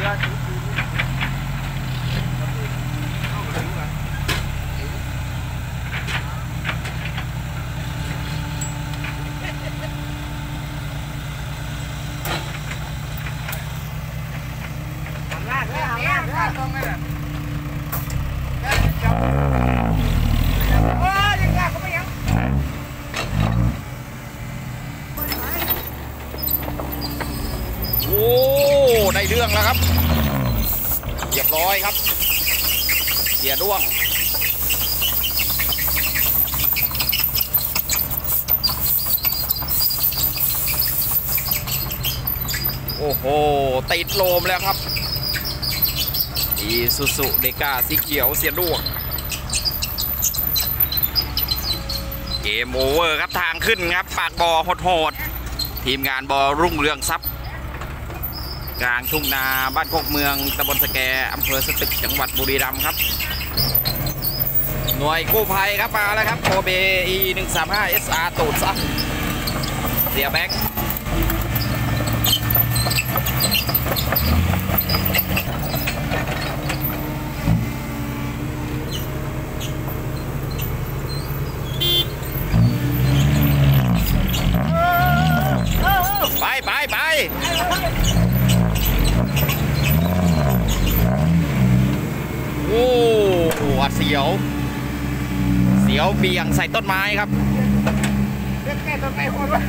ได้เรื่องแล้วครับเรียบร้อยครับเสียด้วงโอ้โหติดโลมแล้วครับอีซูซูเดก้าสีเขียวเสียด้วงเกมโอเวอร์ครับทางขึ้นครับปากบ่อโหดๆทีมงานบ่อรุ่งเรืองทรัพย์กลางทุ่งนาบ้านโคกเมืองตำบลสแกอำเภอสตึกจังหวัดบุรีรัมย์ครับหน่วยกู้ภัยครับมาแล้วครับโคเบ E135 SR ตูดซับเสียแบงค์ไปโอ้หวาดเสียวเบี่ยงใส่ต้นไม้ครับแก้ต้นไม้คนวะ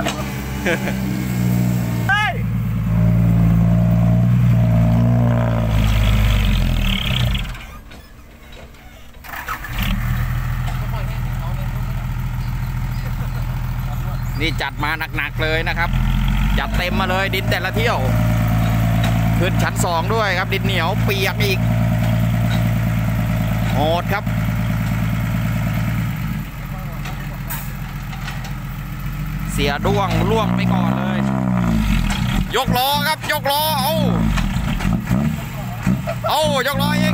นี่จัดมาหนักๆเลยนะครับจัดเต็มมาเลยดินแต่ละเที่ยวขึ้นชั้น2ด้วยครับดินเหนียวเปียกอีกโหดครับเสียด้วงล่วงไปก่อนเลยยกล้อครับยกล้อเอายกล้ออีก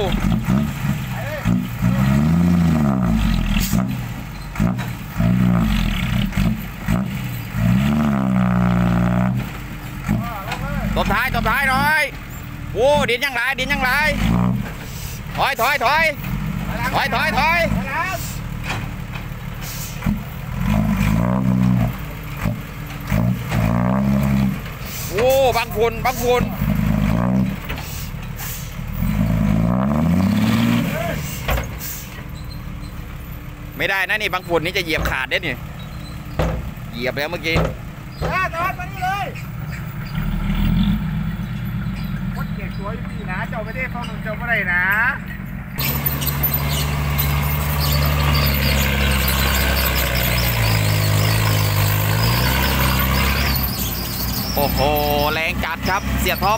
ตบท้ายหน่อยโอ้ดินยังไรถอยโอ้บางฝุ่นไม่ได้นะนี่บางฝุ่นนี่จะเหยียบขาดได้นี่เหยียบแล้วเมื่อกี้จอดมานี่เลยวัดเก่งสวยพี่นะเจ้าไม่ได้เข้าหนึ่งเจ้าไม่ได้นะโอ้โหแรงจัดครับเสียท็อป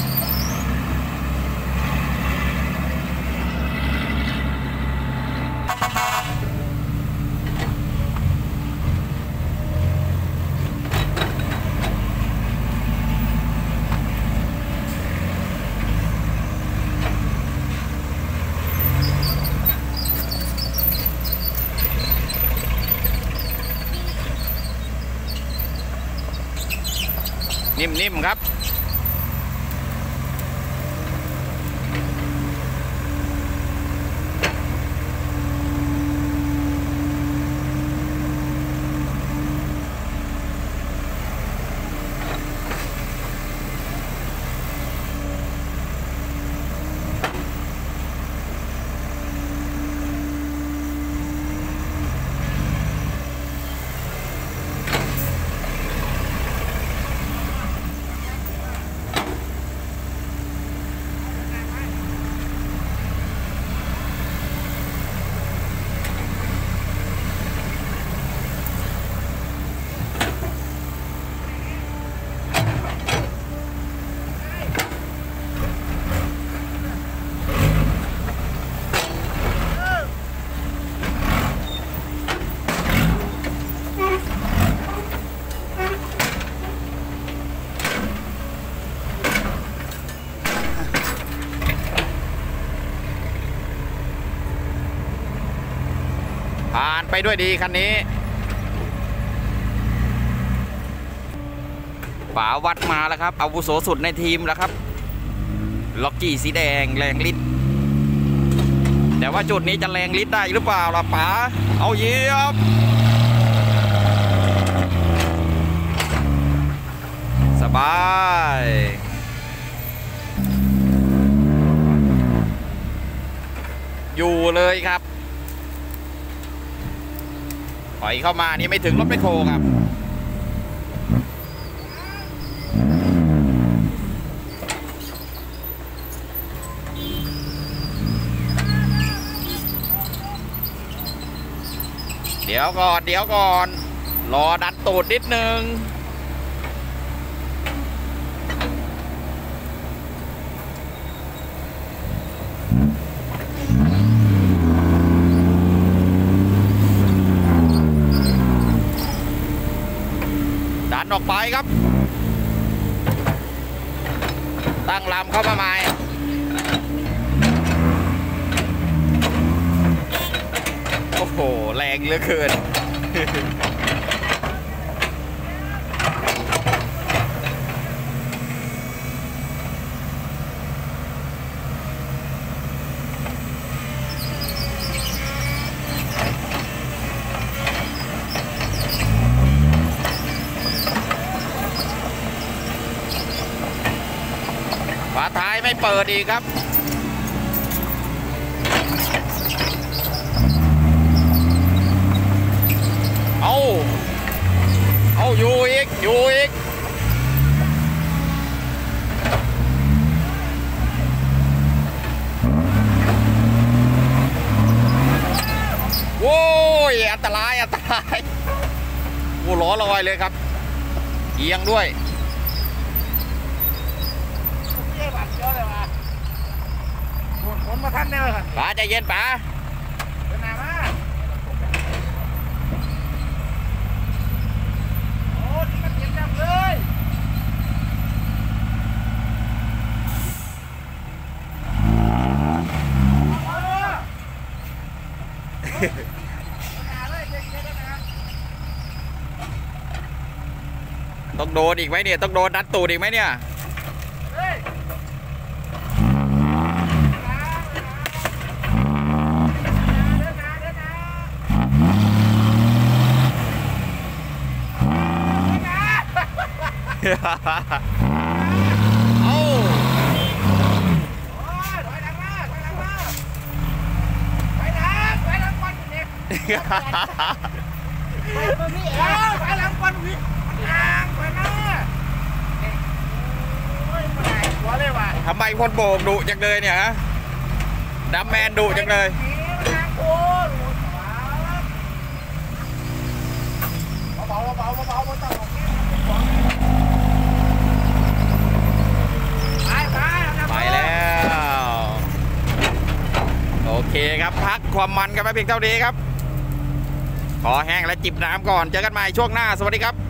นิ่มๆครับผ่านไปด้วยดีคันนี้ป๋าวัดมาแล้วครับอาวุโสสุดในทีมแล้วครับล็อกกี้สีแดงแรงลิตรแต่ว่าจุดนี้จะแรงลิตรได้หรือเปล่าล่ะป๋าเอาเหยียบสบายอยู่เลยครับถอยเข้ามานี่ไม่ถึงรถแมคโครครับเดี๋ยวก่อนรอดันตูดนิดนึงดันออกไปครับตั้งลำเข้ามาใหม่โอ้โหแรงเหลือเกินฝาท้ายไม่เปิดอีกครับเอาอยู่อีกโว้ยอันตรายโอ้ล้อลอยเลยครับเอียงด้วยฝนมาทันแน่เลยครับป๋าใจเย็นป๋าเดินหน้ามาโอ้ที่มันเย็นจังเลยต้องโดนอีกไหมเนี่ยต้องโดนดันตูดอีกไหมเนี่ยเอาถอยหลังมาถอยหลังก่อนเด็กไปตรงนี้ถอยหลังก่อนพี่มันห่างไปนะโอ้ยมันไหนหัวเลยว่ะทำไมคนโบกดุจังเลยเนี่ยฮะดัมแมนดุจังเลยเบาไม่ต้องออกไปแล้วโอเคครับพักความมันกันไปเพียงเท่านี้ครับขอแห้งและจิบน้ำก่อนเจอกันใหม่ช่วงหน้าสวัสดีครับ